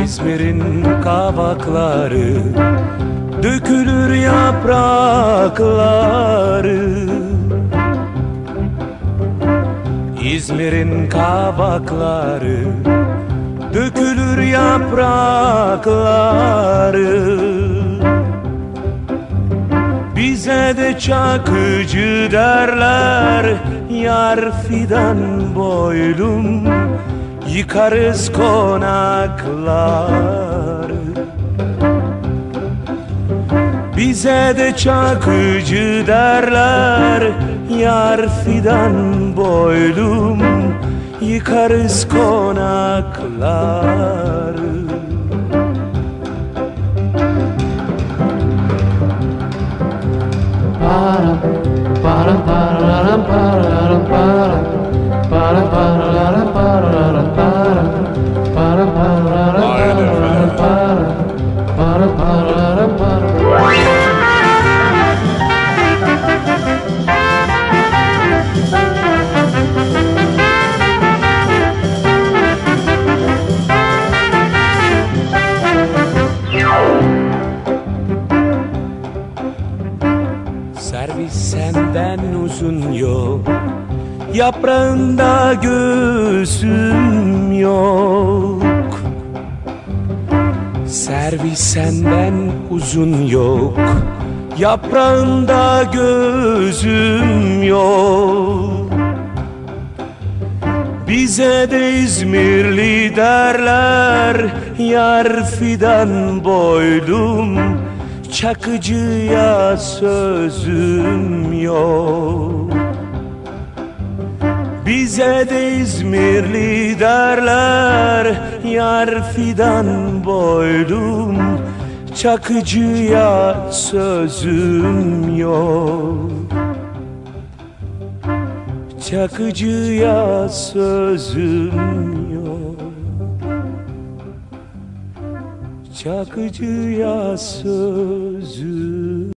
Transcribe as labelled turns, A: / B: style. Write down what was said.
A: İzmir'in kavakları, dökülür yaprakları. İzmir'in kavakları, dökülür yaprakları. Bize de Çakıcı derler, yar fidan boylum, yıkarız konakları. Bize de Çakıcı derler, yar fidan boylum, yıkarız konakları. Servis senden uzun yok, yaprağında gözüm yok. Servis senden uzun yok, yaprağında gözüm yok. Bize de İzmirli derler, yar fidan boylum, Çakıcıya sözüm yok. Bize de İzmirli derler, yar fidan boylum, Çakıcıya sözüm yok. Çakıcıya sözüm yok. Çakıcıya sözüm